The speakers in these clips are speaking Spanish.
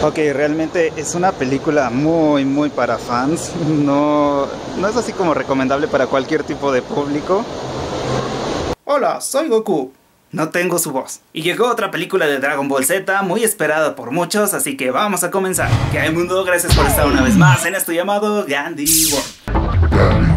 Ok, realmente es una película muy para fans. No es así como recomendable para cualquier tipo de público. Hola, soy Goku. No tengo su voz. Y llegó otra película de Dragon Ball Z muy esperada por muchos, así que vamos a comenzar. ¿Qué hay, mundo? Gracias por estar una vez más en esto llamado Gandhi World.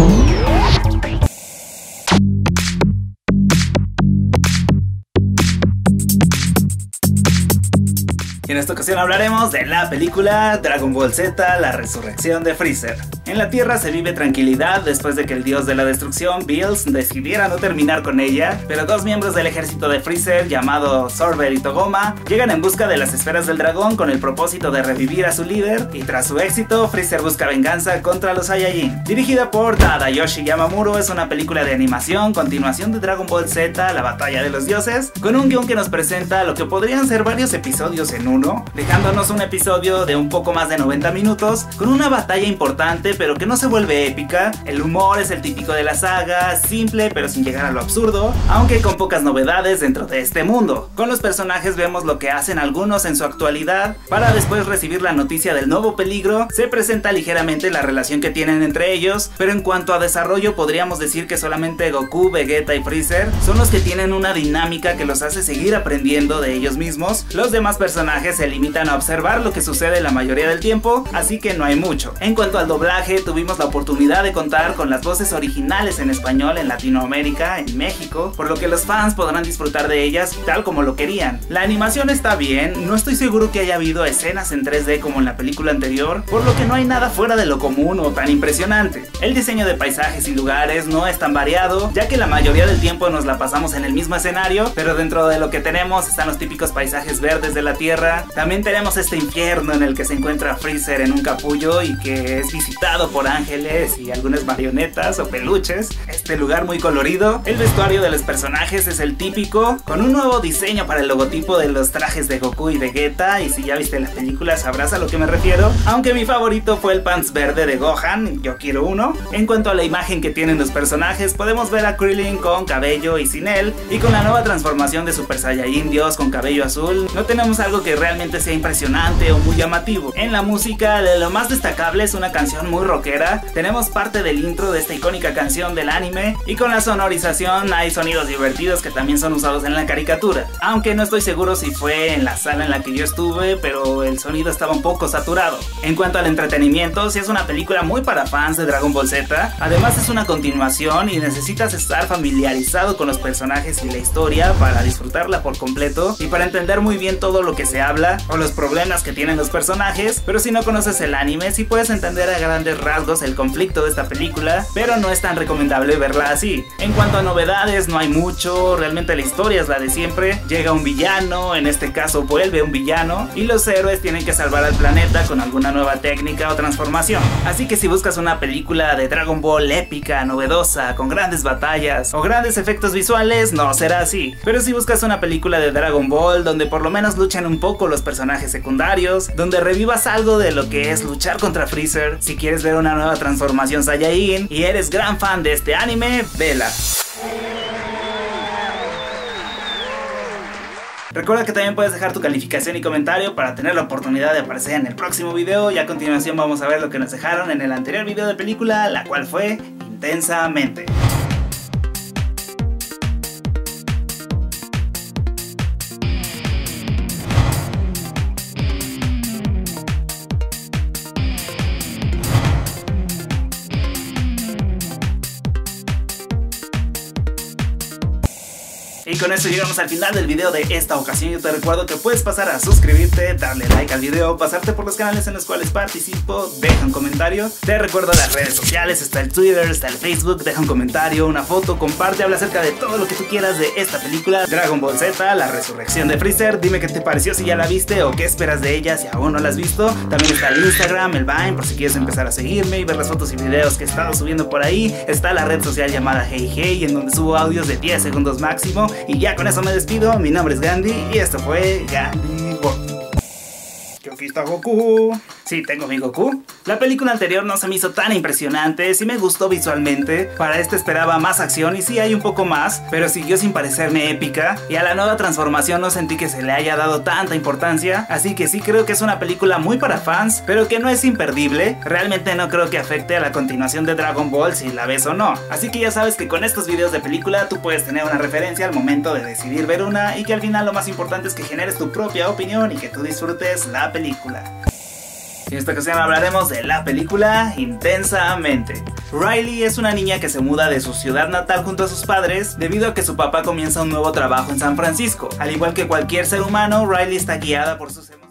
Y en esta ocasión hablaremos de la película Dragon Ball Z, la resurrección de Freezer. En la Tierra se vive tranquilidad después de que el dios de la destrucción, Bills, decidiera no terminar con ella, pero dos miembros del ejército de Freezer, llamados Sorber y Togoma, llegan en busca de las esferas del dragón con el propósito de revivir a su líder, y tras su éxito, Freezer busca venganza contra los Saiyajin. Dirigida por Tadayoshi Yamamuro, es una película de animación, continuación de Dragon Ball Z, la batalla de los dioses, con un guión que nos presenta lo que podrían ser varios episodios en uno, dejándonos un episodio de un poco más de 90 minutos, con una batalla importante pero que no se vuelve épica. El humor es el típico de la saga, simple pero sin llegar a lo absurdo, aunque con pocas novedades dentro de este mundo. Con los personajes vemos lo que hacen algunos en su actualidad, para después recibir la noticia del nuevo peligro. Se presenta ligeramente la relación que tienen entre ellos, pero en cuanto a desarrollo podríamos decir que solamente Goku, Vegeta y Freezer son los que tienen una dinámica que los hace seguir aprendiendo de ellos mismos. Los demás personajes se limitan a observar lo que sucede la mayoría del tiempo, así que no hay mucho. En cuanto al doblaje, tuvimos la oportunidad de contar con las voces originales en español en Latinoamérica, en México, por lo que los fans podrán disfrutar de ellas tal como lo querían. La animación está bien, no estoy seguro que haya habido escenas en 3D como en la película anterior, por lo que no hay nada fuera de lo común o tan impresionante. El diseño de paisajes y lugares no es tan variado, ya que la mayoría del tiempo nos la pasamos en el mismo escenario, pero dentro de lo que tenemos están los típicos paisajes verdes de la Tierra. También tenemos este infierno en el que se encuentra Freezer en un capullo y que es visitado por ángeles y algunas marionetas o peluches. Este lugar muy colorido. El vestuario de los personajes es el típico, con un nuevo diseño para el logotipo de los trajes de Goku y Vegeta, y si ya viste la película sabrás a lo que me refiero, aunque mi favorito fue el pants verde de Gohan, yo quiero uno. En cuanto a la imagen que tienen los personajes, podemos ver a Krillin con cabello y sin él, y con la nueva transformación de Super Saiyajin Dios con cabello azul, no tenemos algo que realmente sea impresionante o muy llamativo. En la música, lo más destacable es una canción muy rockera. Tenemos parte del intro de esta icónica canción del anime, y con la sonorización hay sonidos divertidos que también son usados en la caricatura, aunque no estoy seguro si fue en la sala en la que yo estuve, pero el sonido estaba un poco saturado. En cuanto al entretenimiento, sí es una película muy para fans de Dragon Ball Z, además es una continuación y necesitas estar familiarizado con los personajes y la historia para disfrutarla por completo y para entender muy bien todo lo que se habla o los problemas que tienen los personajes, pero si no conoces el anime sí puedes entender a grandes rasgos el conflicto de esta película, pero no es tan recomendable verla así. En cuanto a novedades, no hay mucho, realmente la historia es la de siempre. Llega un villano, en este caso vuelve un villano, y los héroes tienen que salvar al planeta con alguna nueva técnica o transformación. Así que si buscas una película de Dragon Ball épica, novedosa, con grandes batallas o grandes efectos visuales, no será así. Pero si buscas una película de Dragon Ball donde por lo menos luchan un poco los personajes secundarios, donde revivas algo de lo que es luchar contra Freezer, si quieres ver una nueva transformación Saiyajin y eres gran fan de este anime, vela. Recuerda que también puedes dejar tu calificación y comentario para tener la oportunidad de aparecer en el próximo video, y a continuación vamos a ver lo que nos dejaron en el anterior video de película, la cual fue Intensamente. Y con eso llegamos al final del video de esta ocasión. Yo te recuerdo que puedes pasar a suscribirte, darle like al video, pasarte por los canales en los cuales participo, deja un comentario. Te recuerdo las redes sociales, está el Twitter, está el Facebook, deja un comentario, una foto, comparte, habla acerca de todo lo que tú quieras de esta película, Dragon Ball Z, la resurrección de Freezer. Dime qué te pareció, si ya la viste o qué esperas de ella si aún no la has visto. También está el Instagram, el Vine, por si quieres empezar a seguirme y ver las fotos y videos que he estado subiendo por ahí. Está la red social llamada Hey Hey, en donde subo audios de 10 segundos máximo. Y ya con eso me despido, mi nombre es Gandhi y esto fue Gandhi World. Aquí está Goku. Sí, tengo mi Goku. La película anterior no se me hizo tan impresionante, sí me gustó visualmente, para esta esperaba más acción y sí hay un poco más, pero siguió sin parecerme épica, y a la nueva transformación no sentí que se le haya dado tanta importancia, así que sí creo que es una película muy para fans, pero que no es imperdible. Realmente no creo que afecte a la continuación de Dragon Ball si la ves o no, así que ya sabes que con estos videos de película tú puedes tener una referencia al momento de decidir ver una, y que al final lo más importante es que generes tu propia opinión y que tú disfrutes la película. En esta ocasión hablaremos de la película Intensamente. Riley es una niña que se muda de su ciudad natal junto a sus padres debido a que su papá comienza un nuevo trabajo en San Francisco. Al igual que cualquier ser humano, Riley está guiada por sus emociones